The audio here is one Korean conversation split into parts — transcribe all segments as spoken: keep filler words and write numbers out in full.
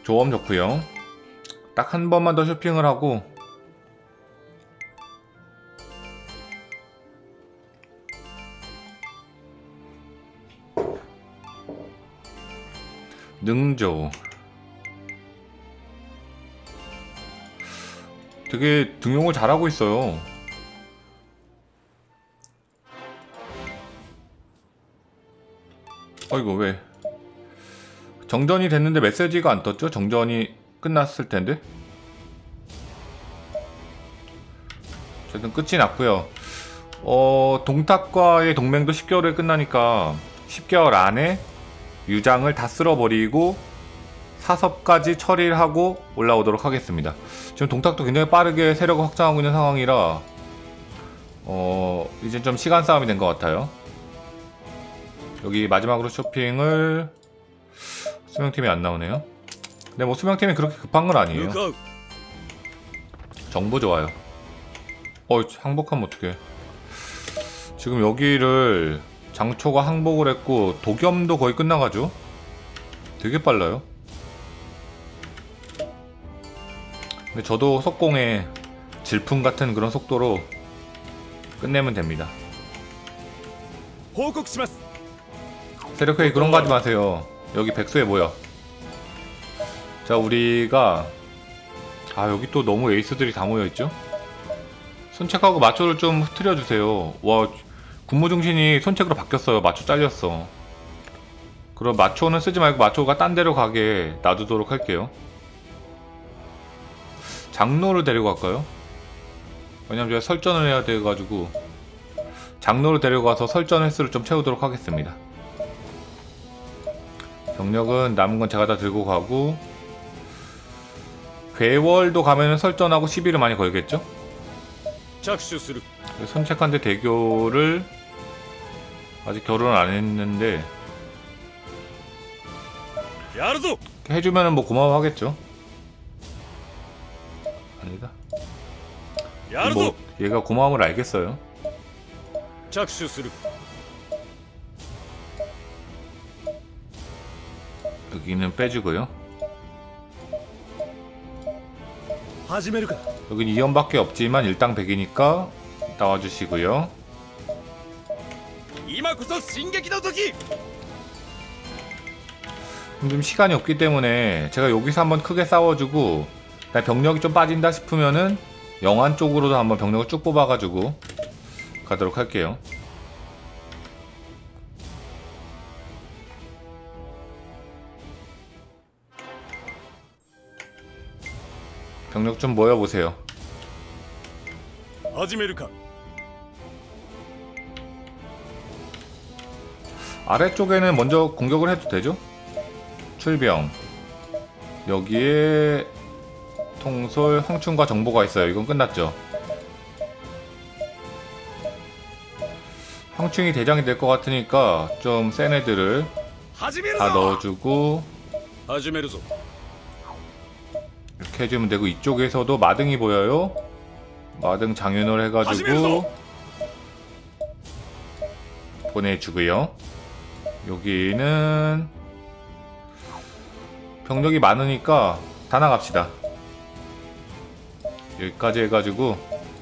조엄 좋고요. 딱 한 번만 더 쇼핑을 하고 능조 되게 등용을 잘하고 있어요. 어이구 왜 정전이 됐는데 메시지가 안 떴죠? 정전이 끝났을 텐데. 어쨌든 끝이 났고요. 어, 동탁과의 동맹도 십 개월에 끝나니까 십 개월 안에 유장을 다 쓸어버리고 사섭까지 처리를 하고 올라오도록 하겠습니다. 지금 동탁도 굉장히 빠르게 세력을 확장하고 있는 상황이라 어, 이제 좀 시간 싸움이 된 것 같아요. 여기 마지막으로 쇼핑을 수명팀이 안 나오네요. 근데 뭐 수명팀이 그렇게 급한 건 아니에요. 정보 좋아요. 어, 항복하면 어떡해. 지금 여기를 장초가 항복을 했고 도겸도 거의 끝나가죠. 되게 빨라요. 근데 저도 속공에 질풍 같은 그런 속도로 끝내면 됩니다. 세력회의 그런 거 하지 마세요. 여기 백수에 모여. 자, 우리가 아, 여기 또 너무 에이스들이 다 모여있죠? 손책하고 마초를 좀 흐트려주세요. 와, 군무중신이 손책으로 바뀌었어요. 마초 잘렸어. 그럼 마초는 쓰지 말고 마초가 딴 데로 가게 놔두도록 할게요. 장로를 데리고 갈까요? 왜냐면 제가 설전을 해야 돼가지고 장로를 데려가서 설전 횟수를 좀 채우도록 하겠습니다. 병력은 남은 건 제가 다 들고 가고 괴월도 가면은 설전하고 시비를 많이 걸겠죠? 손책한테 대교를 아직 결혼을 안 했는데 해주면은 뭐 고마워하겠죠? 아니다. 뭐 얘가 고마움을 알겠어요. 여기는 빼주고요. 여긴 이 연밖에 없지만 일당백이니까 나와주시고요. 좀 시간이 없기 때문에 제가 여기서 한번 크게 싸워주고 병력이 좀 빠진다 싶으면은 영안 쪽으로도 한번 병력을 쭉 뽑아가지고 가도록 할게요. 병력 좀 모여보세요. 아래쪽에는 먼저 공격을 해도 되죠? 출병 여기에 통솔, 황충과 정보가 있어요. 이건 끝났죠? 황충이 대장이 될 것 같으니까 좀 센 애들을 다 넣어주고 이렇게 해주면 되고 이쪽에서도 마등이 보여요. 마등 장윤을 해가지고 보내주고요. 여기는 병력이 많으니까 다 나갑시다. 여기까지 해가지고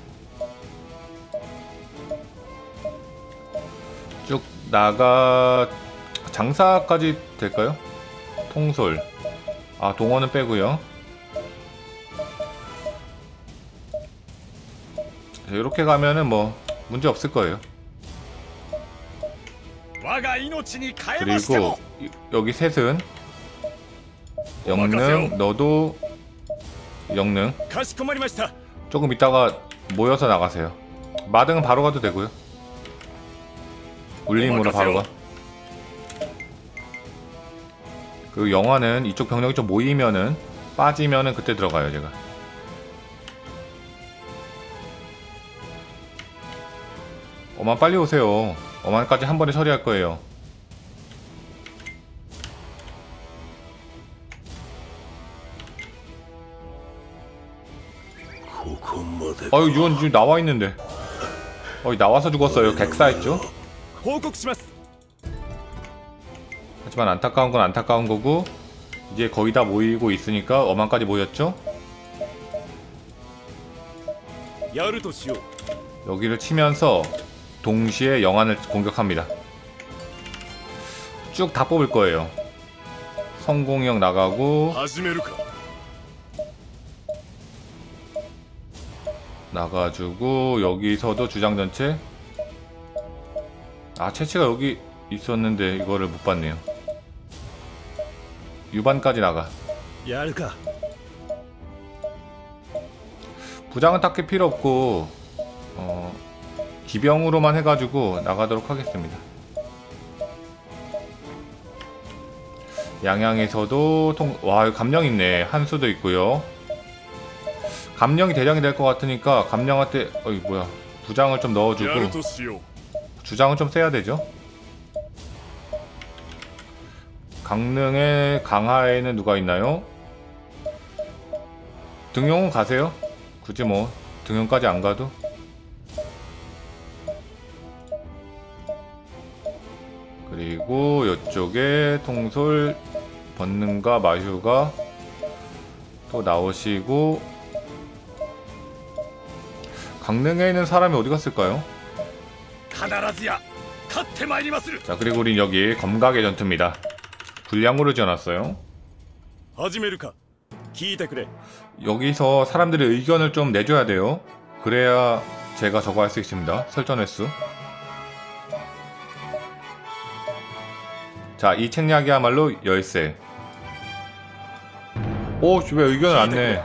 쭉 나가 장사까지 될까요? 통솔 아 동원은 빼고요. 이렇게 가면은 뭐 문제 없을 거예요. 그리고 여기 셋은 영능 너도 영능 조금 이따가 모여서 나가세요. 마등은 바로 가도 되고요. 울림으로 바로 가. 그리고 영화는 이쪽 병력이 좀 모이면은 빠지면은 그때 들어가요. 제가 어만 빨리 오세요. 어만까지 한 번에 처리할 거예요. 어이 유언 지금 나와 있는데 어이 나와서 죽었어요. 객사했죠. 하지만 안타까운 건 안타까운 거고 이제 거의 다 모이고 있으니까 어만까지 모였죠? 여기를 치면서 동시에 영안을 공격합니다. 쭉 다 뽑을 거예요. 성공형 나가고 나가주고 여기서도 주장전체. 아, 채취가 여기 있었는데 이거를 못 봤네요. 유반까지 나가. 부장은 딱히 필요 없고 어, 기병으로만 해가지고 나가도록 하겠습니다. 양양에서도 통... 와, 감령 있네. 한수도 있고요. 감령이 대장이 될 것 같으니까 감령한테 어이 뭐야 부장을 좀 넣어주고 주장은 좀 세야 되죠. 강릉의 강하에는 누가 있나요? 등용은 가세요. 굳이 뭐 등용까지 안 가도. 그리고 이쪽에 통솔 번능과 마휴가 또 나오시고, 강릉에 있는 사람이 어디 갔을까요? 자, 그리고 우린 여기 검각의 전투입니다. 불량으로 지어놨어요. 여기서 사람들의 의견을 좀 내줘야 돼요. 그래야 제가 저거 할 수 있습니다. 설전 횟수. 자, 이 책략이야말로 열쇠. 오, 왜 의견을 안 내?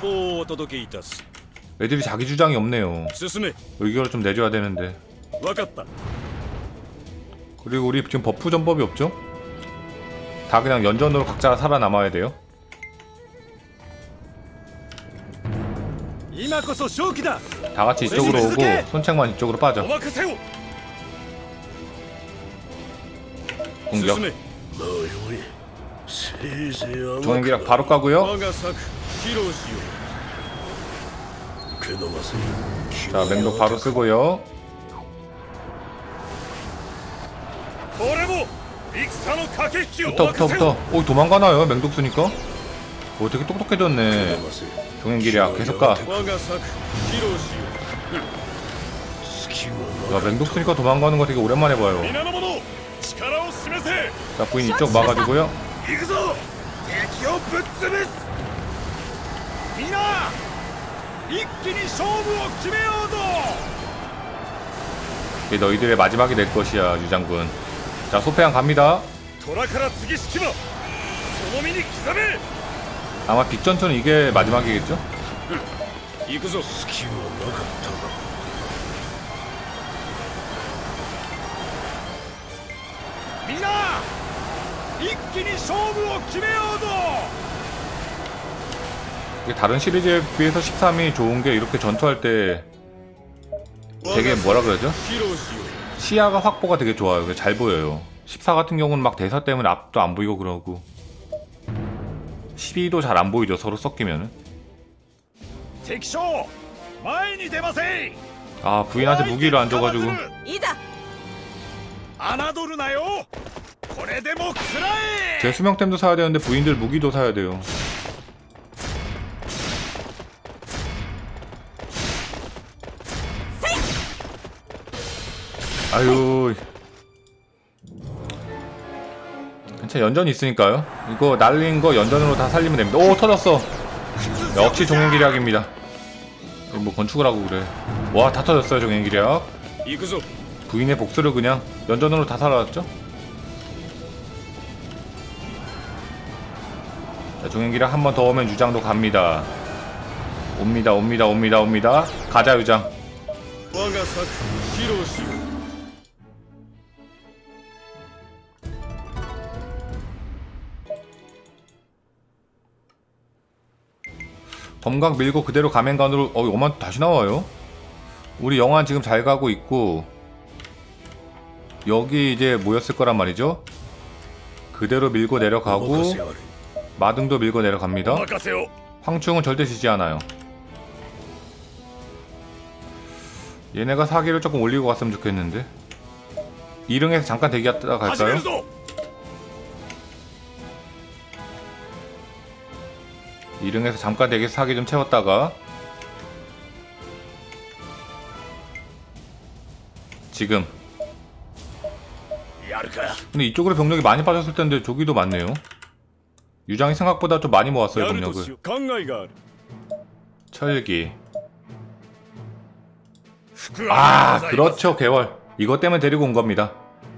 애들이 자기 주장이 없네요. 의견을 좀 내줘야 되는데. 그리고 우리 지금 버프 전법이 없죠? 다 그냥 연전으로 각자 살아남아야 돼요. 다 같이 이쪽으로 오고 손책만 이쪽으로 빠져. 공격. 종횡기락 바로 까고요. 자, 맹독 바로 쓰고요. 붙어 붙어 붙어. 오, 도망가나요? 맹독 쓰니까? 오, 되게 똑똑해졌네. 종횡기락 계속 가. 야, 맹독 쓰니까 도망가는 거 되게 오랜만에 봐요. 자, 부인 이쪽 막아주고요. 이게 너희들의 마지막이 될 것이야, 유장군. 자, 소패양 갑니다. 아마 빅전투는 이게 마지막이겠죠? 이게 다른 시리즈에 비해서 십삼이 좋은게 이렇게 전투할 때 되게 뭐라 그러죠? 시야가 확보가 되게 좋아요. 잘 보여요. 십사 같은 경우는 막 대사 때문에 앞도 안 보이고 그러고, 십이도 잘 안 보이죠, 서로 섞이면은. 아, 부인한테 무기를 안 줘가지고. 제 수명템도 사야 되는데 부인들 무기도 사야 돼요. 아유, 괜찮아, 연전이 있으니까요. 이거 날린 거 연전으로 다 살리면 됩니다. 오, 터졌어. 역시 종횡기략입니다. 뭐 건축을 하고 그래. 와, 다 터졌어요, 종횡기략. 부인의 복수를 그냥 연전으로 다 살아났죠. 자, 종횡기략 한 번 더 오면 유장도 갑니다. 옵니다, 옵니다, 옵니다, 옵니다. 가자, 유장. 검각 밀고 그대로 가맹간으로. 어, 오만 다시 나와요. 우리 영환 지금 잘 가고 있고, 여기 이제 모였을 거란 말이죠. 그대로 밀고 내려가고 마등도 밀고 내려갑니다. 황충은 절대 지지 않아요. 얘네가 사기를 조금 올리고 갔으면 좋겠는데. 이릉에서 잠깐 대기하다가 갈까요? 일흥에서 잠깐 되게 사기 좀 채웠다가 지금. 근데 이쪽으로 병력이 많이 빠졌을 텐데 저기도 많네요. 유장이 생각보다 좀 많이 모았어요 병력을. 철기. 아 그렇죠 개월. 이것 때문에 데리고 온 겁니다.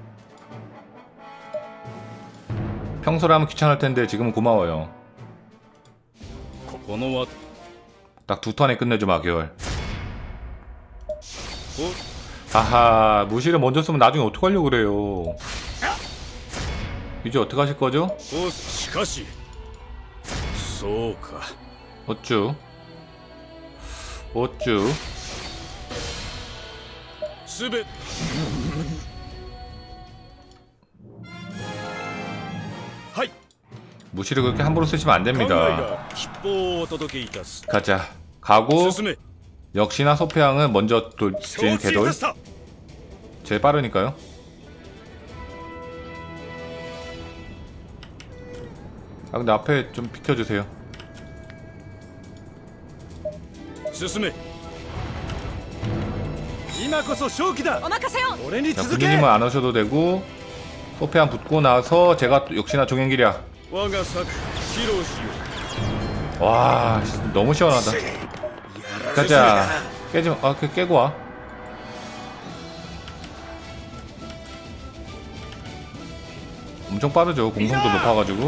평소라면 귀찮을 텐데 지금은 고마워요. 딱 두 턴에 끝내주마 개월. 하하 무시를 먼저 쓰면 나중에 어떡하려고 그래요. 이제 어떡하실 거죠? 어쭈 어쭈 무시를 그렇게 함부로 쓰시면 안됩니다. 가자. 가고 역시나 소패양은 먼저 돌진 개돌. 제일 빠르니까요. 아 근데 앞에 좀 비켜주세요. 자, 군주님은 안 오셔도 되고 소패양 붙고 나서 제가 또 역시나 종행기랴. 와 너무 시원하다. 가자. 깨지마. 아 그 깨고 와. 엄청 빠르죠. 공성도 높아가지고.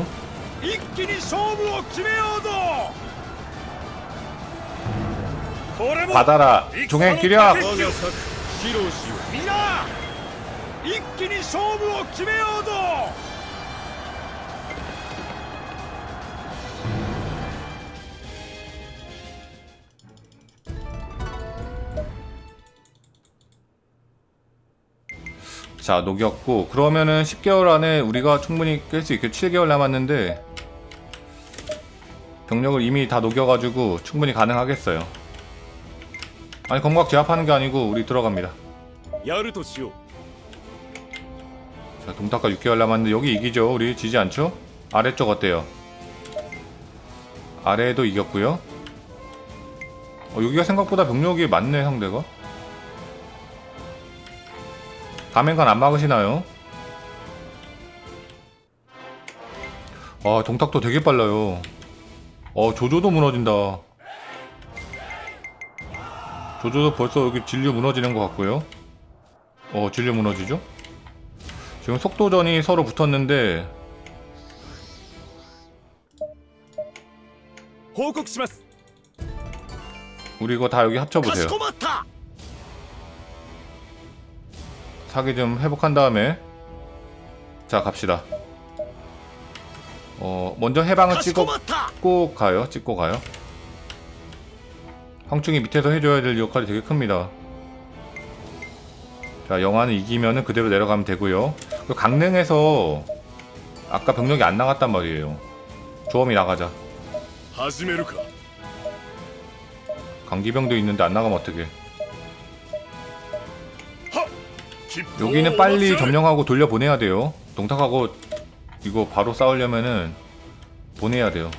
받아라 종행 기력. 자 녹였고 그러면은 십 개월 안에 우리가 충분히 깰 수 있게. 칠 개월 남았는데 병력을 이미 다 녹여가지고 충분히 가능하겠어요. 아니 검각 제압하는 게 아니고 우리 들어갑니다. 자 동탁과 육 개월 남았는데 여기 이기죠. 우리 지지 않죠? 아래쪽 어때요? 아래에도 이겼고요. 어, 여기가 생각보다 병력이 많네 상대가. 가맹관 안 막으시나요? 아 동탁도 되게 빨라요. 어 조조도 무너진다. 조조도 벌써 여기 진류 무너지는 것 같고요. 어 진류 무너지죠? 지금 속도전이 서로 붙었는데 우리 이거 다 여기 합쳐보세요. 사기 좀 회복한 다음에 자 갑시다. 어 먼저 해방을 찍고 가요. 찍고 가요. 황충이 밑에서 해줘야 될 역할이 되게 큽니다. 자 영화는 이기면은 그대로 내려가면 되고요. 강릉에서 아까 병력이 안 나갔단 말이에요. 조엄이 나가자. 강기병도 있는데 안 나가면 어떡해. 여기는 빨리 점령하고 돌려보내야 돼요. 동탁하고 이거 바로 싸우려면은 보내야 돼요.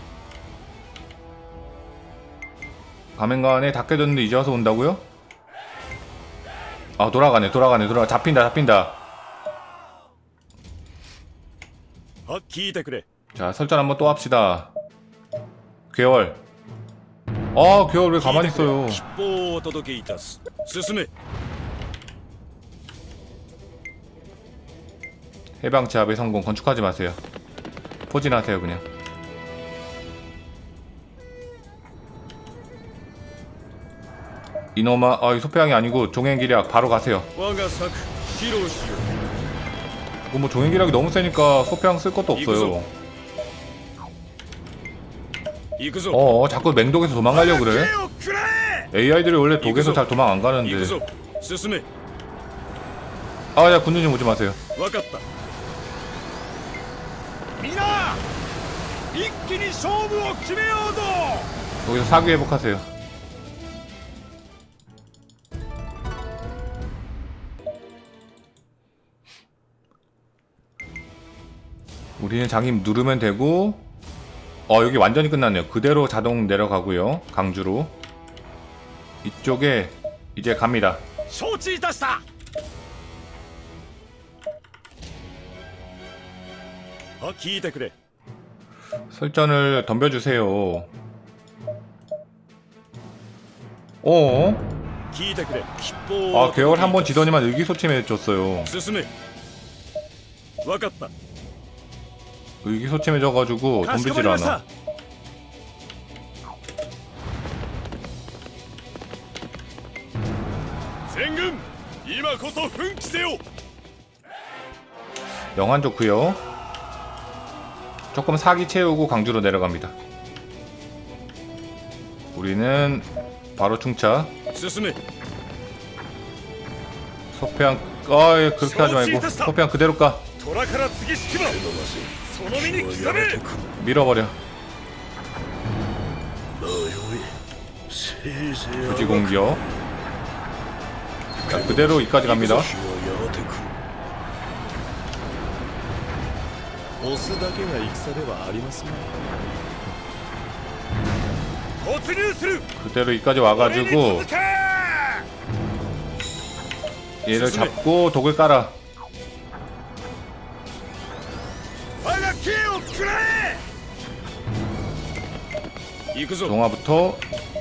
가맹관에 다 깨졌는데 이제 와서 온다고요? 아 돌아가네 돌아가네 돌아가. 잡힌다 잡힌다. 자 설전 한번 또 합시다. 괴월. 아 괴월 왜 가만히 있어요. 해방 제압의 성공. 건축하지 마세요. 포진하세요 그냥. 이놈아. 아 이 소패양이 아니고 종행기략 바로 가세요. 이거 뭐 종행기략이 너무 세니까 소패양 쓸 것도 없어요. 어어 자꾸 맹독에서 도망가려고 그래. 에이아이들이 원래 독에서 잘 도망 안 가는데. 아 야 군주 좀 오지 마세요. 여기서 사기 회복하세요. 우리는 장님 누르면 되고 어 여기 완전히 끝났네요. 그대로 자동 내려가고요. 강주로. 이쪽에 이제 갑니다. 설전을 덤벼주세요. 어? 아 계열 한번 지더니만 의기소침해졌어요. 의기소침해져가지고 덤비질 않아. 영환 좋구요. 조금 사기 채우고 강주로 내려갑니다. 우리는 바로 충차. 소피안, 어이 그렇게 하지 말고 소피안 그대로 까. 밀어버려. 부지 공격. 자, 그대로 이까지 갑니다. 그대로 이까지 와가지고 얘를 잡고 독을 깔아. 동화부터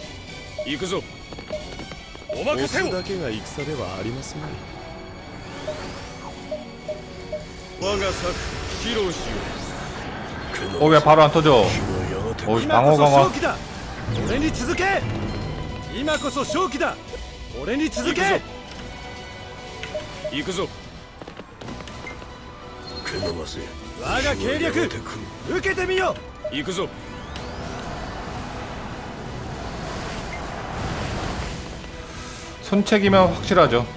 어 왜 바로 안 터져? 어 방어 강화. 손책이면 확실하죠.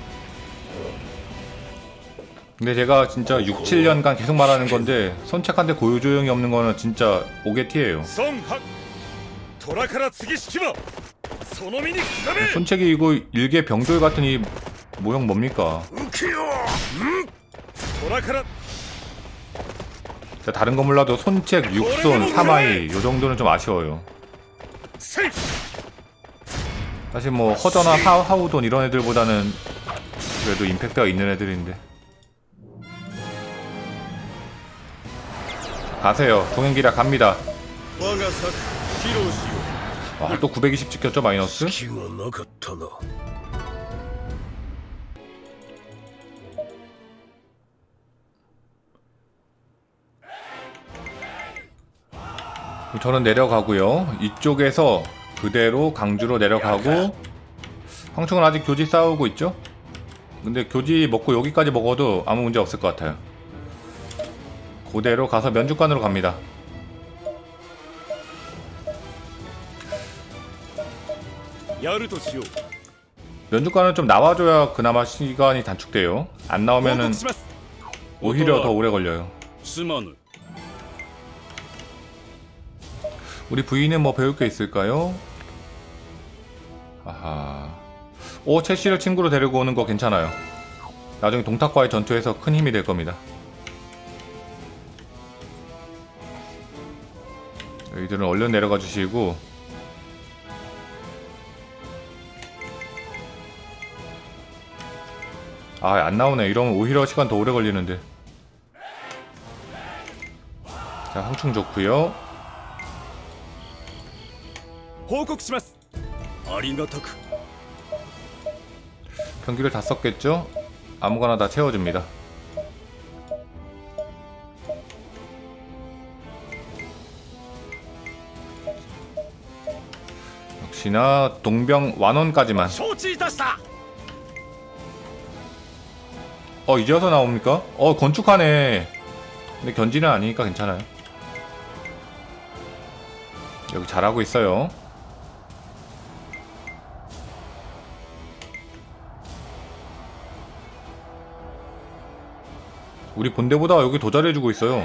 근데 제가 진짜 육, 칠 년간 계속 말하는 건데 손책한테 고유조형이 없는 거는 진짜 오게티예요. 손책이 이거 일개 병돌 같은 이 모형 뭡니까? 다른 거 몰라도 손책, 육손, 삼하이 요 정도는 좀 아쉬워요. 사실 뭐 허전한 하, 하우돈 이런 애들보다는 그래도 임팩트가 있는 애들인데. 가세요. 동행기라 갑니다. 와, 또 구백이십 찍혔죠 마이너스? 저는 내려가고요. 이쪽에서 그대로 강주로 내려가고 황충은 아직 교지 싸우고 있죠? 근데 교지 먹고 여기까지 먹어도 아무 문제 없을 것 같아요. 그대로 가서 면주관으로 갑니다. 면주관은 좀 나와줘야 그나마 시간이 단축돼요. 안 나오면은 오히려 더 오래 걸려요. 우리 부인은 뭐 배울 게 있을까요? 아하. 오, 채씨를 친구로 데리고 오는 거 괜찮아요. 나중에 동탁과의 전투에서 큰 힘이 될 겁니다. 이들은 얼른 내려가 주시고 아, 안 나오네. 이러면 오히려 시간 더 오래 걸리는데. 자, 황충 좋고요. 경기를 다 썼겠죠? 아무거나 다 채워줍니다. 역시나 동병 완원까지만. 어 이제 와서 나옵니까? 어 건축하네. 근데 견지는 아니니까 괜찮아요. 여기 잘하고 있어요. 우리 본대보다 여기 더 잘해주고 있어요.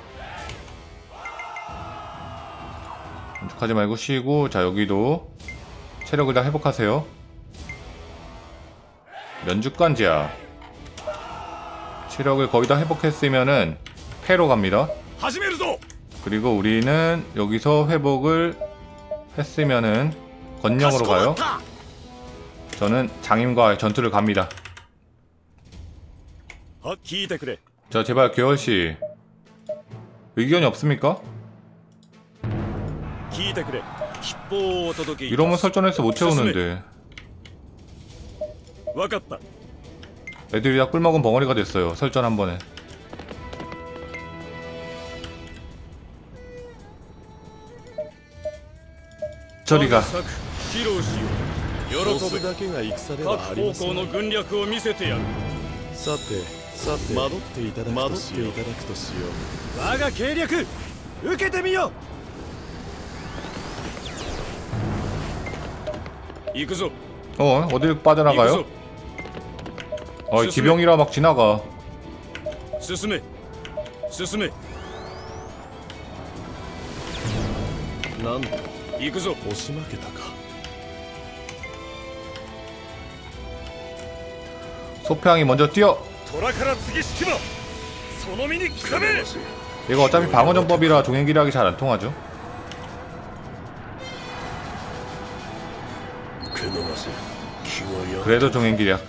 건축하지 말고 쉬고. 자 여기도 체력을 다 회복하세요. 면주관지야. 체력을 거의 다 회복했으면은 패로 갑니다. 그리고 우리는 여기서 회복을 했으면은 건령으로 가요. 저는 장임과 전투를 갑니다. 자, 제발 계열씨 의견이 없습니까? 이러면 설전에서 못 채우는데. 애들이 다 꿀먹은 벙어리가 됐어요. 설전 한 번에. 저리가. 어? 어딜 빠져나가요? 어, 기병이라 막 지나가. 소평이 먼저 뛰어! 이거 어차피 방어전법이라 종행기략이 잘 안통하죠. 그래도 종행기략.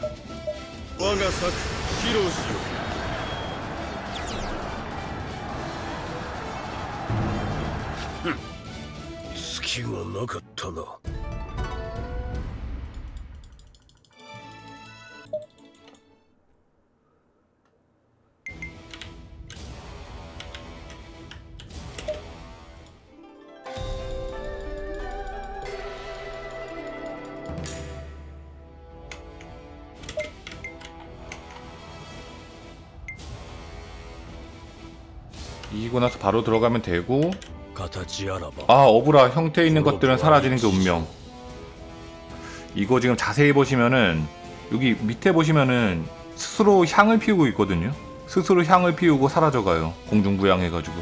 이기고 나서 바로 들어가면 되고. 아, 어브라 형태 있는 것들은 사라지는 게 운명. 이거 지금 자세히 보시면은 여기 밑에 보시면은 스스로 향을 피우고 있거든요. 스스로 향을 피우고 사라져가요. 공중부양해가지고.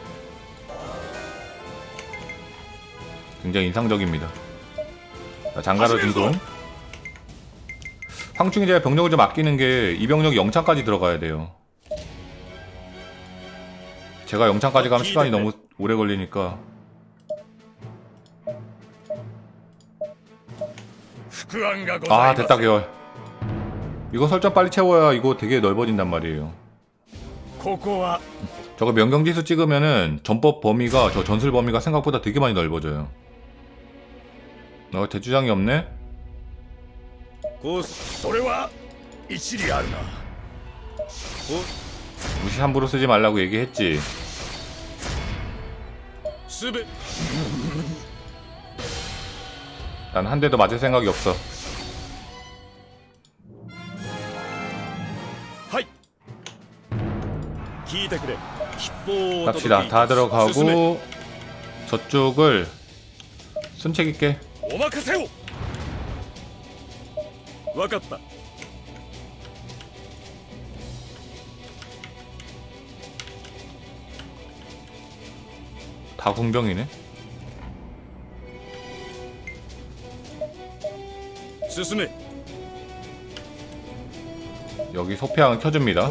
굉장히 인상적입니다. 자, 장가로 진동. 황충이 제가 병력을 좀 아끼는 게 이 병력이 영창까지 들어가야 돼요. 제가 영창까지 가면 시간이 너무 오래 걸리니까. 아, 됐다 계열. 이거 설정 빨리 채워야 이거 되게 넓어진단 말이에요. 저거 명경지수 찍으면은 전법 범위가, 저 전술 범위가 생각보다 되게 많이 넓어져요. 어, 대주장이 없네? 무시 함부로 쓰지 말라고 얘기했지. 난 한 대도 맞을 생각이 없어. 갑시다. 다 들어가고 저쪽을 순책 있게. 다 궁병이네. 여기 소평을 켜줍니다.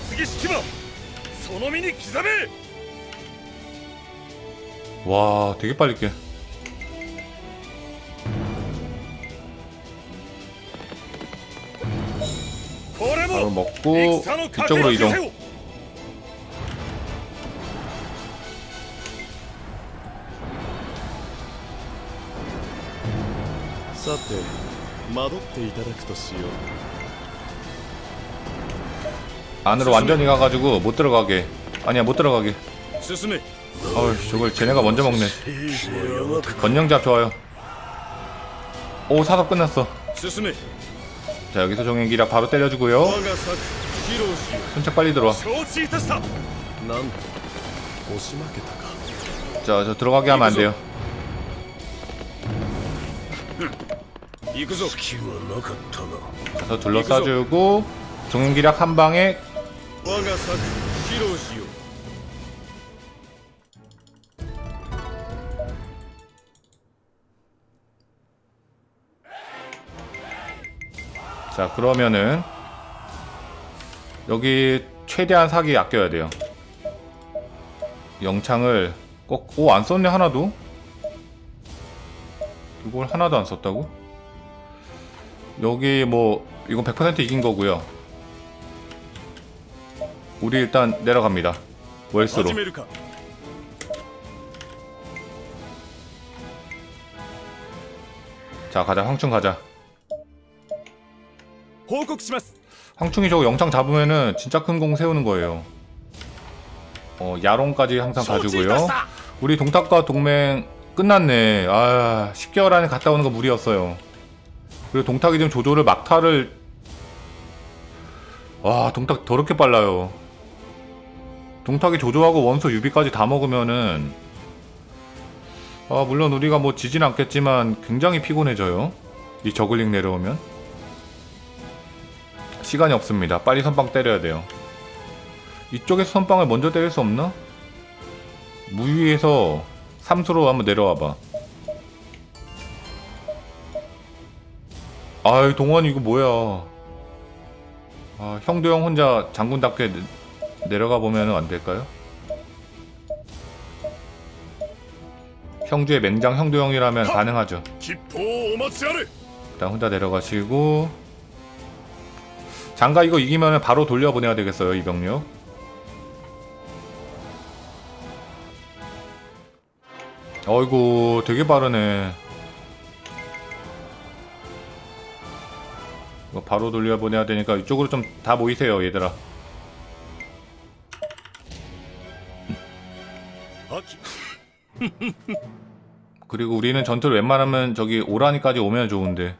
와, 되게 빨리 깨. 바로 먹고 뒤쪽으로 이동. 안으로 완전히 가가지고 못 들어가게. 아니야, 못 들어가게. 어이, 저걸 쟤네가 먼저 먹네. 건영잡 좋아요. 오, 사섭 끝났어. 자, 여기서 종행기략 바로 때려주고요. 순착 빨리 들어와. 자, 저 들어가게 하면 안 돼요. 가서 둘러싸주고 종행기략 한 방에. 자, 그러면은 여기 최대한 사기 아껴야 돼요. 영창을 꼭, 오, 안 썼네, 하나도? 이걸 하나도 안 썼다고? 여기 뭐, 이건 백 퍼센트 이긴 거고요. 우리 일단 내려갑니다. 월수로. 자, 가자. 황충 가자. 황충이 저거 영창 잡으면은 진짜 큰 공 세우는 거예요. 어, 야롱까지 항상 가지고요. 우리 동탁과 동맹 끝났네. 아, 십 개월 안에 갔다 오는 거 무리였어요. 그리고 동탁이 지금 조조를 막타를, 와, 동탁 더럽게 빨라요. 동탁이 조조하고 원소 유비까지 다 먹으면은, 아, 물론 우리가 뭐 지진 않겠지만 굉장히 피곤해져요. 이 저글링 내려오면. 시간이 없습니다. 빨리 선빵 때려야 돼요. 이쪽에서 선빵을 먼저 때릴 수 없나? 무위에서 삼수로 한번 내려와봐. 아이, 동원 이거 뭐야. 아, 형도 형 혼자 장군답게 내, 내려가 보면 안 될까요? 형주의 맹장 형도 형이라면 가능하죠. 일단 혼자 내려가시고, 장가 이거 이기면 바로 돌려보내야 되겠어요, 이 병력. 어이구, 되게 빠르네. 이거 바로 돌려보내야 되니까 이쪽으로 좀 다 모이세요, 얘들아. 그리고 우리는 전투를 웬만하면 저기 오라니까지 오면 좋은데.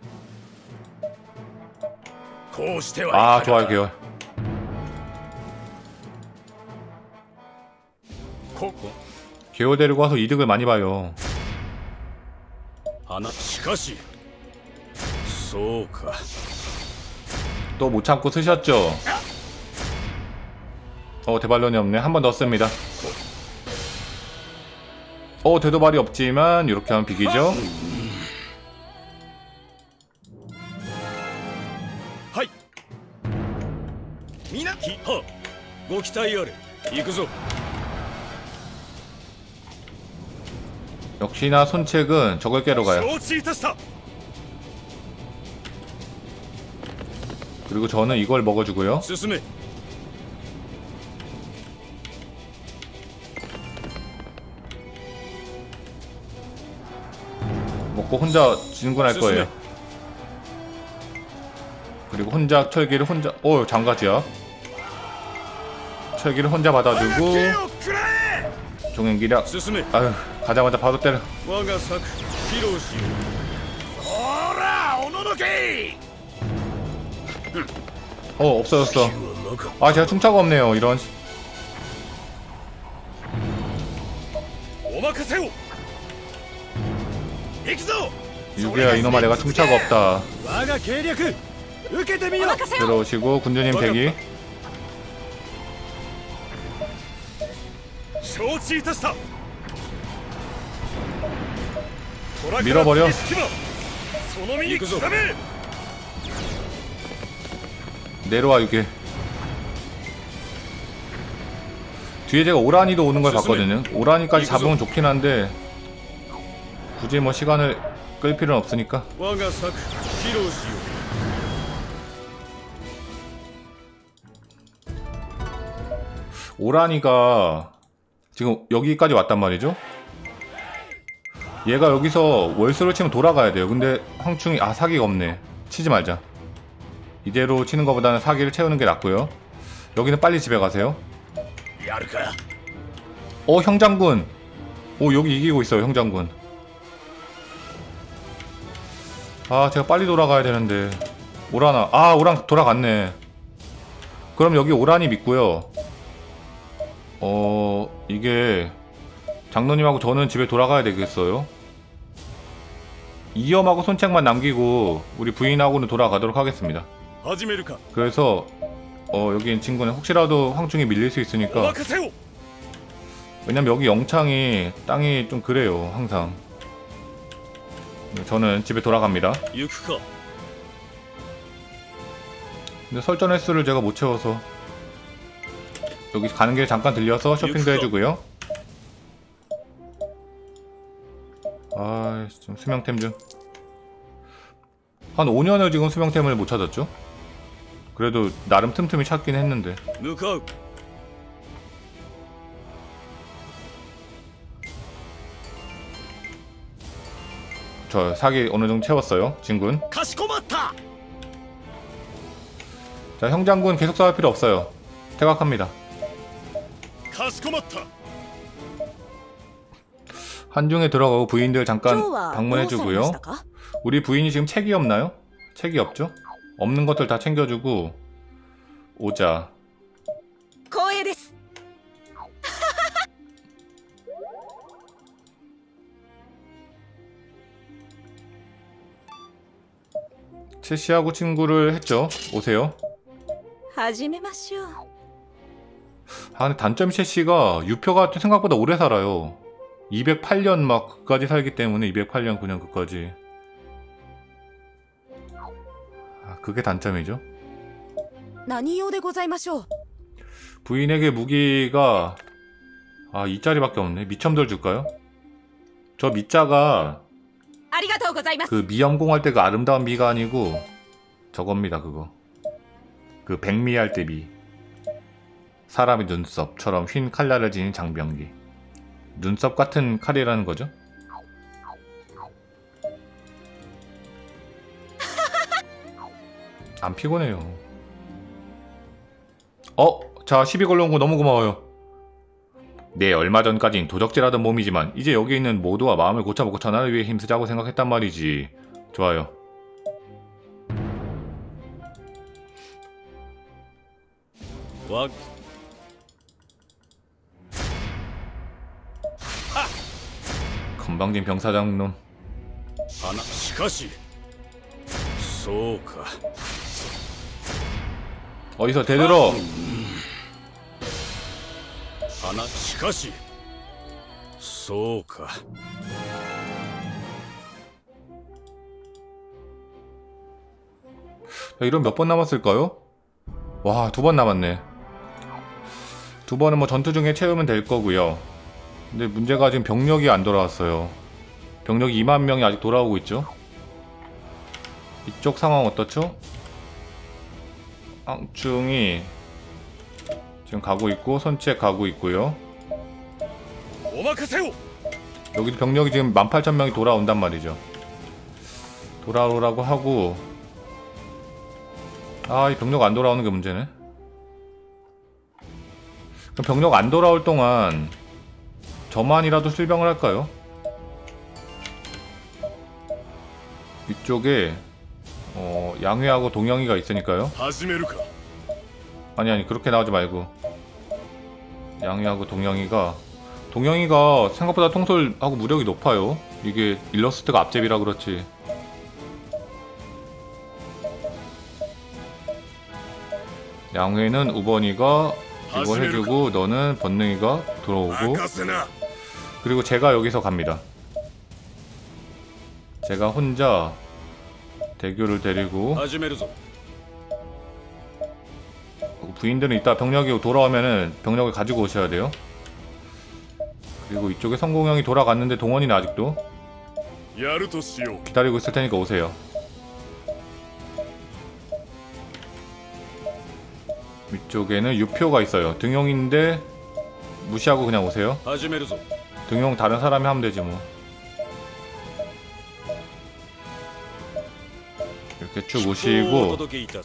아, 좋아요, 계열. 계열 데리고 와서 이득을 많이 봐요. 또 못 참고 쓰셨죠? 어, 대발론이 없네. 한 번 넣습니다. 어, 대도발이 없지만 이렇게 하면 비기죠? 역시나 손책은 저걸 깨러 가요. 그리고 저는 이걸 먹어주고요. 먹고 혼자 진군할 거예요. 그리고 혼자 철기를 혼자, 오, 장가지야. 철기를 혼자 받아주고, 종행기력. 아유, 가자마자 바로 때려. 어, 없어졌어. 아, 제가 충차가 없네요. 이런. 유괴야, 이놈아, 내가 충차가 없다. 들어오시고, 군주님 대기. 밀어버려. 내려와, 유괴. 뒤에 제가 오라니도 오는 걸 봤거든요. 오라니까지 잡으면 좋긴 한데 굳이 뭐 시간을 끌 필요는 없으니까. 오라니가 지금 여기까지 왔단 말이죠. 얘가 여기서 월수를 치면 돌아가야 돼요. 근데 황충이, 아, 사기가 없네. 치지 말자. 이대로 치는 것보다는 사기를 채우는 게 낫고요. 여기는 빨리 집에 가세요. 어, 형장군. 오, 여기 이기고 있어요, 형장군. 아, 제가 빨리 돌아가야 되는데. 오라나. 아, 오란 돌아갔네. 그럼 여기 오란이 믿고요. 어, 이게 장로님하고 저는 집에 돌아가야 되겠어요. 이염하고 손책만 남기고 우리 부인하고는 돌아가도록 하겠습니다. 그래서 어, 여기 친구는 혹시라도 황충이 밀릴 수 있으니까. 왜냐면 여기 영창이 땅이 좀 그래요, 항상. 저는 집에 돌아갑니다. 근데 설전 횟수를 제가 못 채워서 여기 가는 길에 잠깐 들려서 쇼핑도 해주고요. 아, 좀 수명템 좀. 한 오 년을 지금 수명템을 못 찾았죠? 그래도 나름 틈틈이 찾긴 했는데. 저 사기 어느 정도 채웠어요, 진군. 자, 형장군 계속 싸울 필요 없어요. 퇴각합니다. 한중에 들어가고 부인들 잠깐 방문해주고요. 우리 부인이 지금 책이 없나요? 책이 없죠? 없는 것들 다 챙겨주고 오자. 채씨하고 친구를 했죠. 오세요. 아, 근데 단점이 채씨가 유표가 생각보다 오래 살아요. 이백팔 년 막 그까지 살기 때문에 이백팔 년 그냥 그까지. 아, 그게 단점이죠. 부인에게 무기가 아, 이 짜리밖에 없네. 미첨돌 줄까요? 저 미자가 그 미염공 할 때 그 아름다운 미가 아니고 저겁니다. 그거 그 백미 할 때 미. 사람의 눈썹처럼 흰 칼날을 지닌 장병기. 눈썹 같은 칼이라는 거죠. 안 피곤해요. 어? 자, 시비 걸러온 거 너무 고마워요. 네, 얼마 전까진 도적질하던 몸이지만 이제 여기 있는 모두와 마음을 고쳐먹고 전하를 위해 힘쓰자고 생각했단 말이지. 좋아요. 와. 건방진 병사장 놈. 하나, 시카시. 소카. 어디서 대들어? 하나, 시카시. 소카. 이런 몇 번 남았을까요? 와, 두 번 남았네. 두 번은 뭐 전투 중에 채우면 될 거고요. 근데 문제가 지금 병력이 안 돌아왔어요. 병력이 이만 명이 아직 돌아오고 있죠. 이쪽 상황 어떻죠? 앙충이 지금 가고 있고 선체 가고 있고요. 여기도 병력이 지금 만 팔천 명이 돌아온단 말이죠. 돌아오라고 하고 아, 이 병력 안 돌아오는 게 문제네. 그럼 병력 안 돌아올 동안 저만이라도 실병을 할까요? 이쪽에 어, 양회하고 동영이가 있으니까요. 아니 아니 그렇게 나오지 말고 양회하고 동영이가 동영이가 생각보다 통솔하고 무력이 높아요. 이게 일러스트가 앞잽이라 그렇지. 양회는 우번이가 이거 해주고 너는 번능이가 들어오고 그리고 제가 여기서 갑니다. 제가 혼자 대교를 데리고 부인들은 이따 병력이 돌아오면은 병력을 가지고 오셔야 돼요. 그리고 이쪽에 성공형이 돌아갔는데 동원이는 아직도 기다리고 있을 테니까 오세요. 위쪽에는 유표가 있어요. 등용인데 무시하고 그냥 오세요. 등용 다른 사람이 하면 되지 뭐. 이렇게 쭉 오시고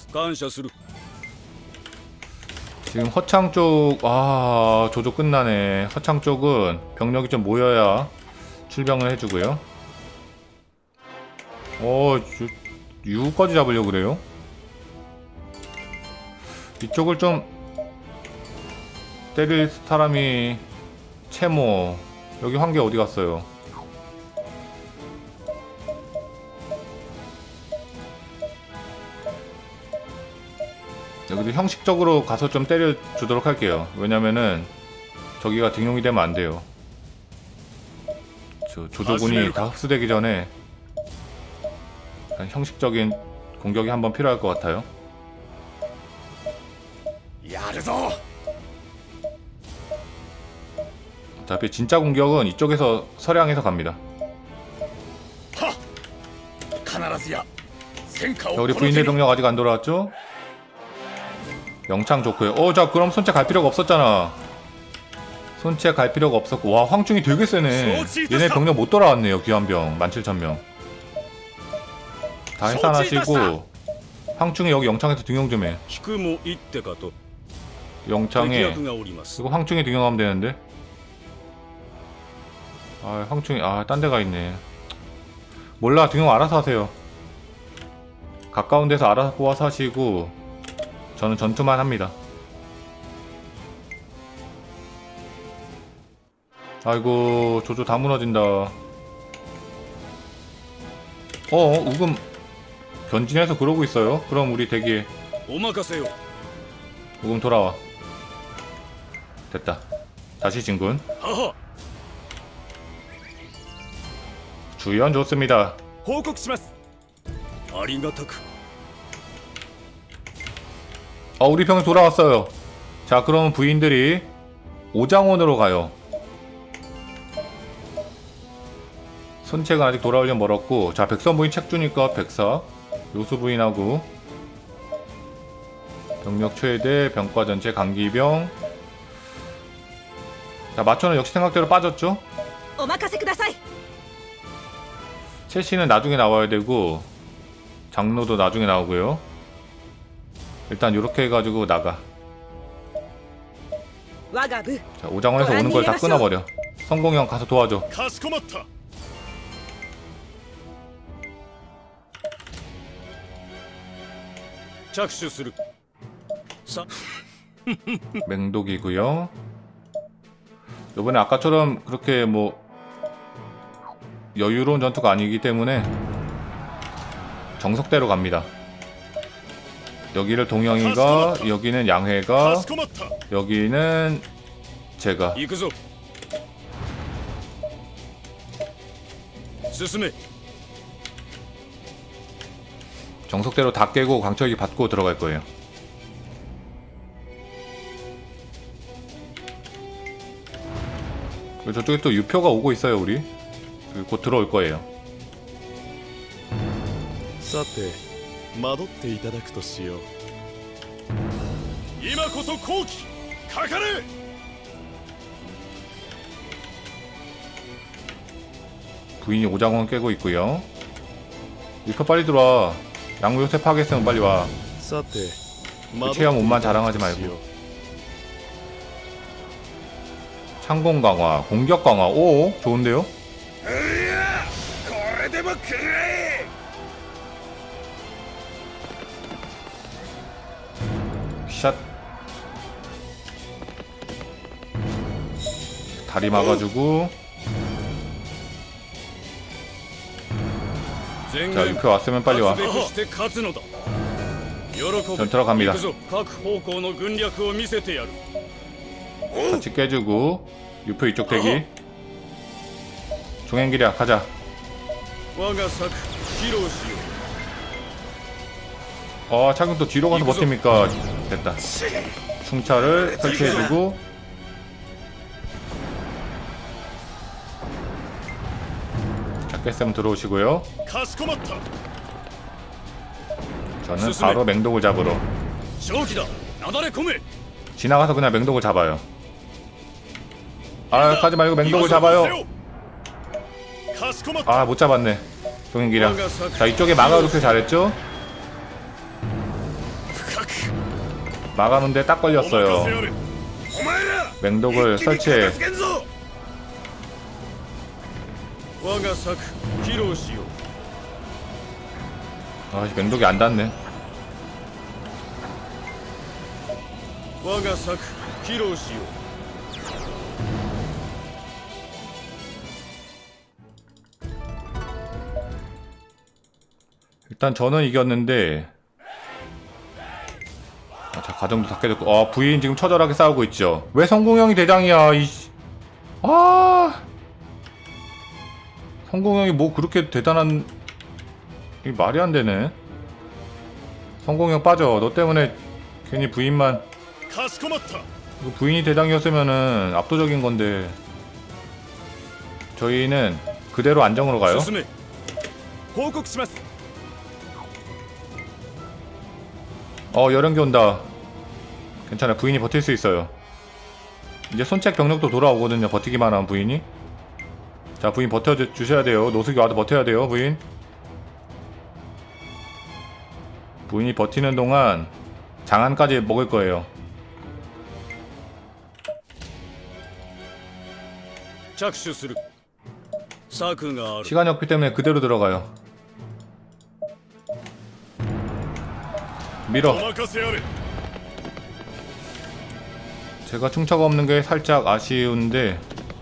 지금 허창 쪽, 아, 조조 끝나네. 허창 쪽은 병력이 좀 모여야 출병을 해주고요. 어, 유까지 잡으려고 그래요? 이쪽을 좀 때릴 사람이 채모. 여기 황계 어디 갔어요? 여기도 형식적으로 가서 좀 때려주도록 할게요. 왜냐면은 저기가 등용이 되면 안 돼요. 저 조조군이 다 흡수되기 전에 형식적인 공격이 한번 필요할 것 같아요. 어차피 진짜 공격은 이쪽에서 서량에서 갑니다. 자, 우리 부인대 병력 아직 안 돌아왔죠? 영창 좋고요. 어, 자, 그럼 손체 갈 필요가 없었잖아. 손체 갈 필요가 없었고. 와, 황충이 되게 세네. 얘네 병력 못 돌아왔네요. 귀환병 만 칠천 명. 다 해산하시고 황충이 여기 영창에서 등용 좀 해. 영창에 이거 황충이 등용하면 되는데. 아, 황충이 아, 딴 데가 있네. 몰라, 등용 알아서 하세요. 가까운 데서 알아서 뽑아서 하시고 저는 전투만 합니다. 아이고, 조조 다 무너진다. 어, 우금 견진해서 그러고 있어요. 그럼 우리 대기해. 우금 돌아와. 됐다. 다시 진군. 주연 좋습니다. 어, 우리 병이 돌아왔어요. 자, 그럼 부인들이 오장원으로 가요. 손책은 아직 돌아오려면 멀었고. 자, 백선 부인 책 주니까 백사. 요수 부인하고 병력 최대, 병과 전체, 강기병. 자, 마초는 역시 생각대로 빠졌죠? 첼시는 나중에 나와야 되고 장로도 나중에 나오고요. 일단 요렇게 해가지고 나가. 자, 오장원에서 오는 걸 다 끊어버려. 성공형 가서 도와줘. 맹독이고요. 요번에 아까처럼 그렇게 뭐 여유로운 전투가 아니기 때문에 정석대로 갑니다. 여기를 동영이가, 여기는 양회가, 여기는 제가. 정석대로 다 깨고 강철기 받고 들어갈 거예요. 그리고 저쪽에 또 유표가 오고 있어요. 우리 곧 들어올 거예요. 부인이 오장원 깨고 있고요. 유표 빨리 들어와. 양무 요새 파괴했으면 빨리 와. 그 체험 옷만 자랑하지 말고. 창공 강화, 공격 강화. 오, 좋은데요? 샷. 다리 막아주고. 자, 유표 왔으면 빨리 와. 전 들어갑니다. 같이 깨주고. 유표 이쪽 대기. 종행기랴 가자. 어, 차근 또 뒤로 가서 버팁니까? 됐다. 충차를 설치해주고. 자, 깼으면 들어오시고요. 저는 바로 맹독을 잡으러. 지나가서 그냥 맹독을 잡아요. 아, 가지 말고 맹독을 잡아요. 아, 못 잡았네. 동행기량. 자, 이쪽에 막아놓게 잘했죠? 막아놓는데 딱 걸렸어요. 맹독을 설치해. 아, 맹독이 안 닿네. 일단 저는 이겼는데. 아, 자, 가정도 다 깨졌고. 아, 부인 지금 처절하게 싸우고 있죠. 왜 성공형이 대장이야, 이씨. 아, 성공형이 뭐 그렇게 대단한. 이게 말이 안 되네. 성공형 빠져. 너 때문에 괜히 부인만. 이거 부인이 대장이었으면은 압도적인 건데. 저희는 그대로 안정으로 가요. 어 열연기 온다. 괜찮아, 부인이 버틸 수 있어요. 이제 손책 병력도 돌아오거든요, 버티기만 하면 부인이. 자, 부인 버텨주셔야 돼요. 노숙이 와도 버텨야 돼요, 부인. 부인이 버티는 동안 장안까지 먹을 거예요. 시간이 없기 때문에 그대로 들어가요. 밀어. 제가 충차가 없는 게 살짝 아쉬운데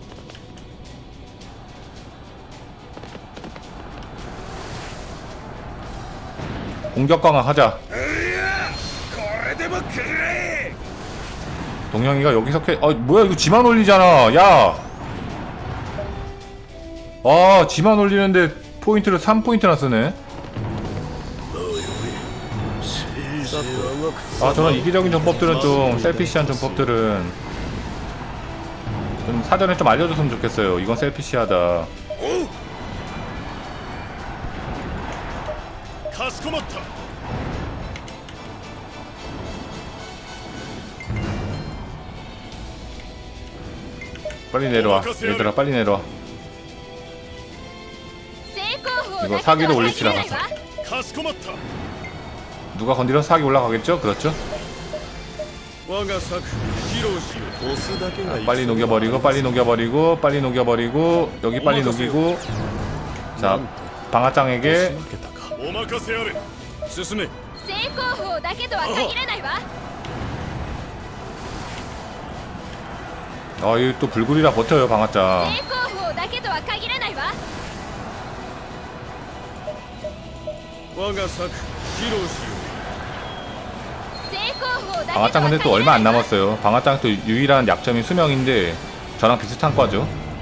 공격 강화 하자. 동영이가 여기서 캐... 아 뭐야 이거 지만 올리잖아. 야! 아 지만 올리는데 포인트를 삼 포인트나 쓰네. 아 저런 이기적인 전법들은 좀 셀피시한 전법들은 좀 사전에 좀 알려줬으면 좋겠어요. 이건 셀피시하다. 빨리 내려와 얘들아, 빨리 내려와. 이거 사기도 올립시다. 가서 누가 건드려서 사기 올라가겠죠? 그렇죠? 자, 빨리 녹여버리고 빨리 녹여버리고 빨리 녹여버리고 여기 빨리 녹이고. 자 방아짱에게 아 이거 또 불굴이라 버텨요 방아짱. 방아짱 근데 또 얼마 안 남았어요. 방아짱 또 유일한 약점이 수명인데 저랑 비슷한 과죠.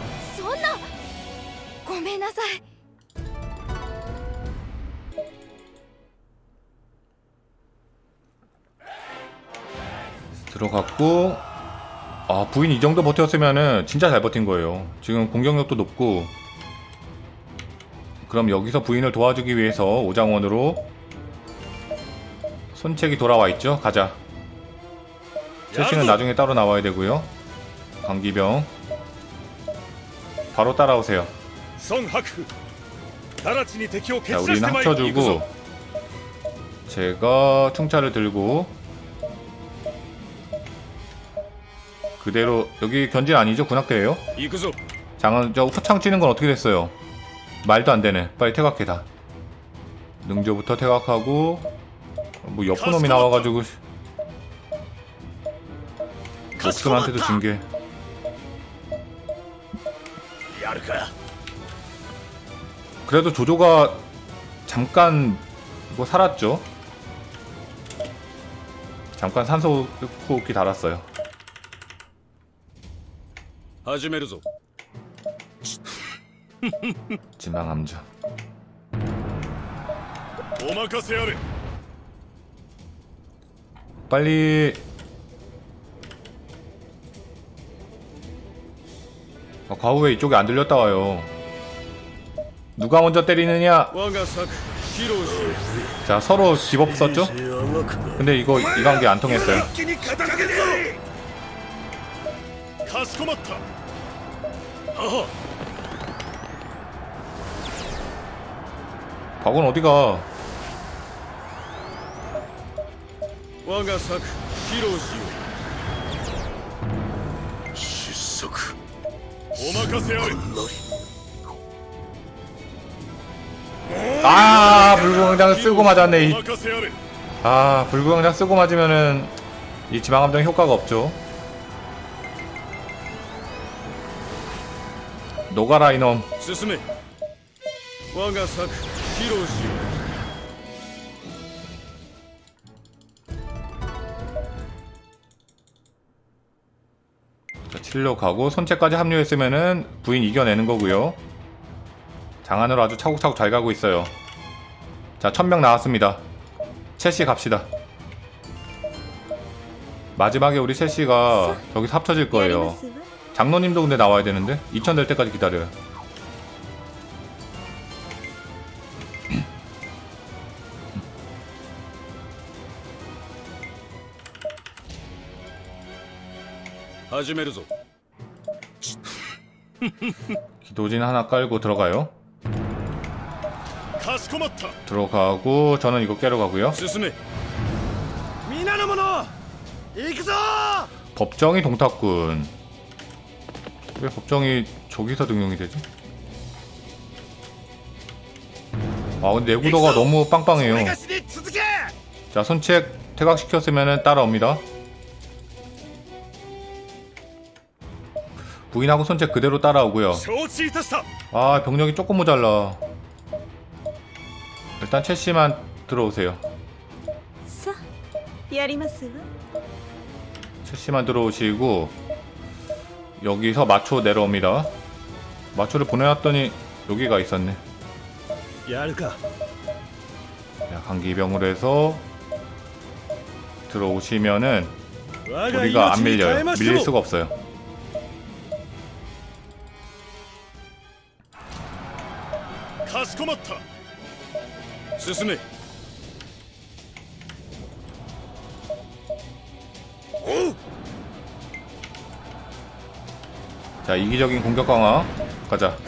들어갔고. 아 부인 이 정도 버텼으면은 진짜 잘 버틴 거예요. 지금 공격력도 높고. 그럼 여기서 부인을 도와주기 위해서 오장원으로 손책이 돌아와 있죠. 가자. 채씨는 나중에 따로 나와야 되고요. 강기병 바로 따라오세요. 자 우리는 합쳐주고 제가 충차를 들고 그대로. 여기 견진 아니죠? 군악대예요. 장은 저 후창 치는 건 어떻게 됐어요? 말도 안 되네. 빨리 퇴각해 다. 능조부터 퇴각하고. 뭐 옆놈이 나와가지고 목숨한테도 징계. 그래도 조조가 잠깐 뭐 살았죠. 잠깐 산소 호흡기 달았어요. 지망함정. 빨리. 아, 과후에 이쪽에 안 들렸다 와요. 누가 먼저 때리느냐. 자 서로 기법 썼죠. 근데 이거 이 관계 안 통했어요. 박원 어디가? 아 불구광장 쓰고 맞았네. 아 불구광장 쓰고 맞으면은 이 지방함정 효과가 없죠. 노가라 이놈. 자, 칠로 가고 손체까지 합류했으면은 부인 이겨내는 거고요. 장안으로 아주 차곡차곡 잘 가고 있어요. 자 천 명 나왔습니다. 채씨 갑시다. 마지막에 우리 채씨가 저기서 합쳐질 거예요. 장로님도 근데 나와야 되는데 이천 될 때까지 기다려요. 기도진 하나 깔고 들어가요. 들어가고 저는 이거 깨러 가고요. 법정이 동탁군. 왜 법정이 저기서 등용이 되지? 아 근데 내구도가 너무 빵빵해요. 자 손책 퇴각시켰으면 따라옵니다. 부인하고 손책 그대로 따라오고요. 아 병력이 조금 모자라. 일단 채씨만 들어오세요. 채씨만 들어오시고 여기서 마초 내려옵니다. 마초를 보내놨더니 여기가 있었네. 자, 강기병으로 해서 들어오시면은 우리가 안 밀려요. 밀릴 수가 없어요. 자 이기적인 공격 강화 가자.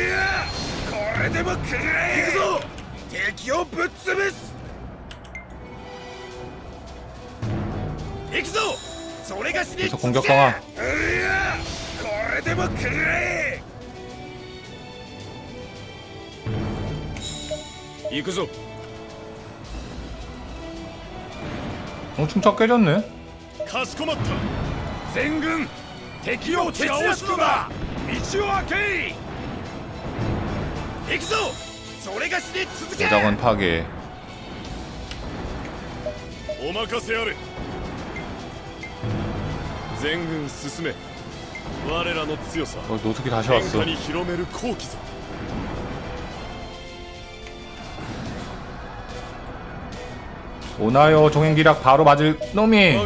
계속 공격 강화. 어 충차 깨졌네. 대작원 파괴. 어, 노숙이 다시 왔어. 오나요 종행기락 바로 맞을 놈이.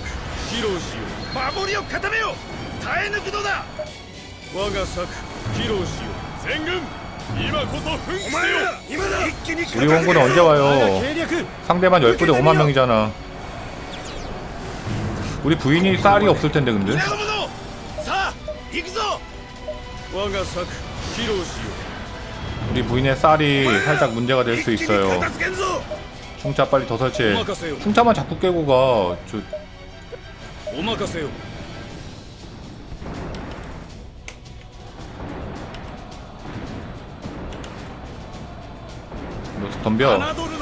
우리 원군은 언제 와요? 상대만 십 부대 오만 명이잖아. 우리 부인이 쌀이 없을 텐데 근데. 우리 부인의 쌀이 살짝 문제가 될 수 있어요. 충차 빨리 더 설치해. 충차만 자꾸 깨고 가. 저... 녀석 덤벼.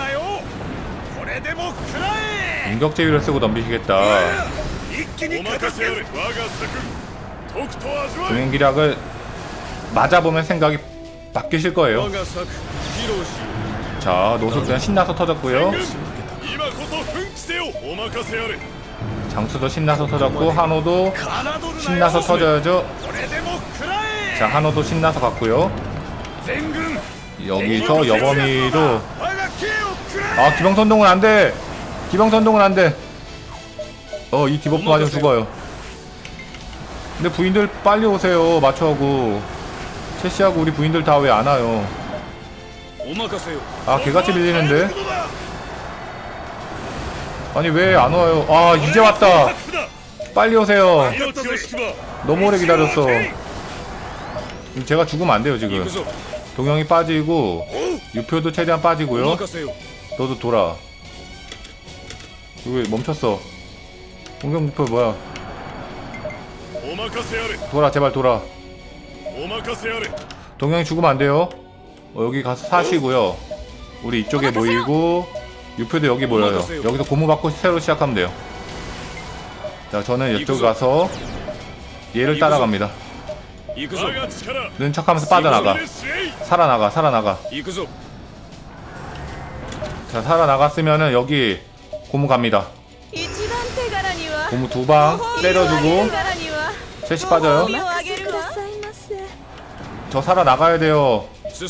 공격 제위를 쓰고 덤비시겠다. 동행기략을 맞아보면 생각이 바뀌실 거예요. 자 노숙 그냥 신나서 터졌고요. 장수도 신나서 터졌고 한호도 신나서 터져야죠. 자 한호도 신나서 갔고요. 여기서 여범이도 아 기병선동은 안돼. 기병선동은 안돼. 어 이 디버프 맞으면 죽어요. 근데 부인들 빨리 오세요. 마초하고 채씨하고 우리 부인들 다 왜 안 와요? 아 개같이 밀리는데. 아니 왜 안 와요? 아 이제 왔다. 빨리 오세요. 너무 오래 기다렸어. 제가 죽으면 안 돼요 지금. 동영이 빠지고 유표도 최대한 빠지고요. 너도 돌아. 왜 멈췄어? 공격 목표 뭐야? 돌아 제발 돌아. 동영이 죽으면 안 돼요. 어, 여기 가서 사시고요. 우리 이쪽에 모이고 유표도 여기 모여요. 여기서 고무 받고 새로 시작하면 돼요. 자 저는 이쪽 가서 얘를 따라갑니다. 는 척하면서 빠져나가. 살아나가 살아나가. 자 살아나갔으면은 여기 고무 갑니다. 고무 두 방 때려주고 셋이 빠져요. 저 살아나가야 돼요.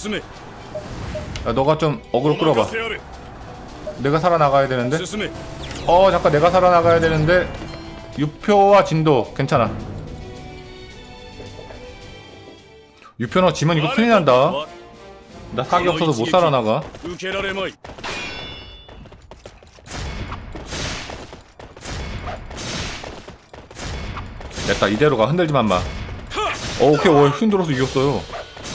야, 너가 좀 어그로 끌어봐. 내가 살아나가야 되는데. 어 잠깐 내가 살아나가야 되는데. 유표와 진도 괜찮아. 유표너 지면 이거 큰일 난다. 나 사기 없어서 못 살아나가. 됐다. 이대로 가. 흔들지만 마. 어, 오케이. 오, 힘들어서 이겼어요.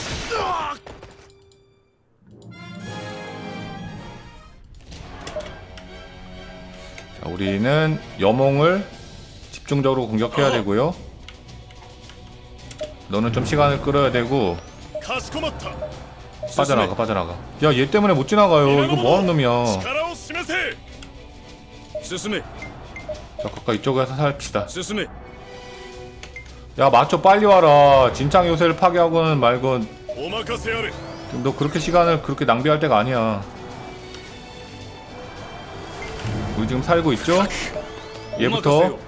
자, 우리는 여몽을 집중적으로 공격해야 되고요. 너는 좀 시간을 끌어야 되고. 빠져나가 빠져나가. 야, 얘 때문에 못 지나가요. 이거 뭐하는 놈이야. 자, 가까이 이쪽에 가서 살피시다. 야, 마초 빨리 와라. 진창 요새를 파괴하고는 말고. 너 그렇게 시간을 그렇게 낭비할 때가 아니야. 우리 지금 살고 있죠? 얘부터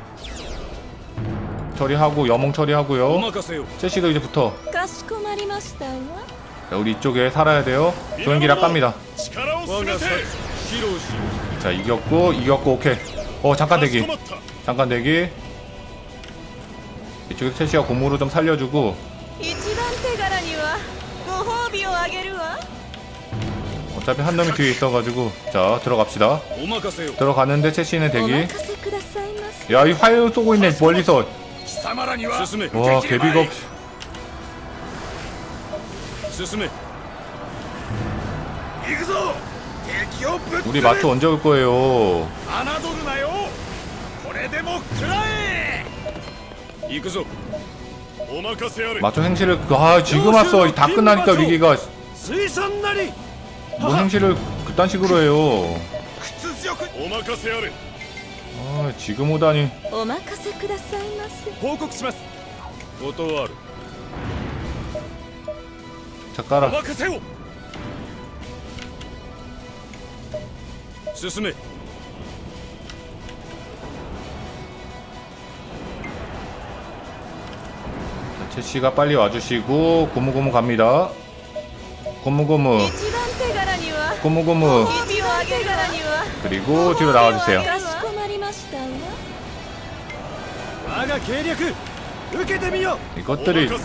처리하고 여몽 처리하고요. 제시도 이제 붙어. 자, 우리 이쪽에 살아야 돼요. 조연기락 깝니다. 자, 이겼고 이겼고 오케이. 어, 잠깐 대기. 잠깐 대기. 이쪽에 채시가 고무로 좀 살려주고. 어차피 한 놈이 뒤에 있어가지고. 자, 들어갑시다. 들어가는데 채시는 대기. 야, 이 화염 쏘고 있네. 멀리서. 와, 개비가 없. 우리 마초 언제 올 거예요? 마초 행실을. 아, 지금 왔어. 다 끝나니까 위기가. 뭐 행실을 그딴 식으로 해요. 아, 지금 오다니. 자, 깔아. 제시가 빨리 와주시고. 고무고무 갑니다. 고무고무 고무고무. 그리고 뒤로 나와주세요. 이것들이.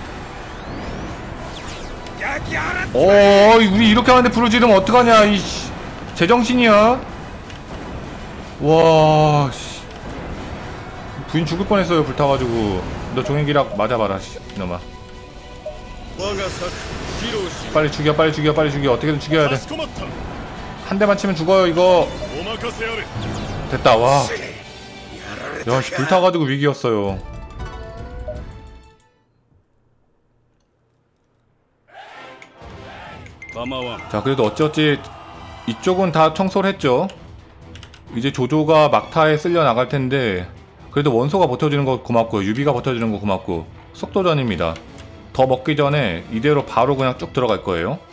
어, 우리 이렇게 하는데 불을 지르면 어떡하냐. 이씨, 제정신이야. 와, 씨. 부인 죽을 뻔했어요. 불타가지고. 너 종횡기락 맞아봐라, 씨, 이놈아. 빨리 죽여, 빨리 죽여, 빨리 죽여. 어떻게든 죽여야 돼. 한 대만 치면 죽어요, 이거. 됐다. 와. 야, 씨, 불타가지고 위기였어요. 자, 그래도 어찌어찌 이쪽은 다 청소를 했죠. 이제 조조가 막타에 쓸려 나갈 텐데, 그래도 원소가 버텨주는 거 고맙고요. 유비가 버텨주는 거 고맙고. 속도전입니다. 더 먹기 전에 이대로 바로 그냥 쭉 들어갈 거예요.